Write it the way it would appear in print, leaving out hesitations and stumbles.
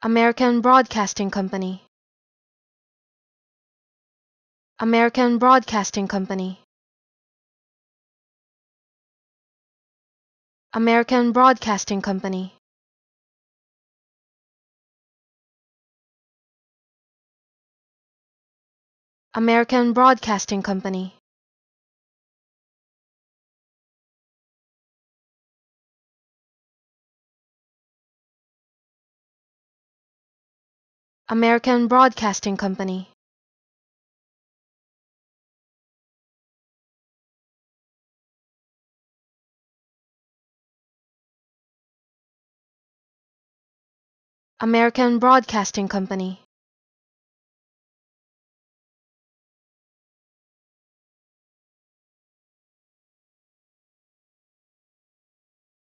American Broadcasting Company. American Broadcasting Company. American Broadcasting Company. American Broadcasting Company. American Broadcasting Company. American Broadcasting Company.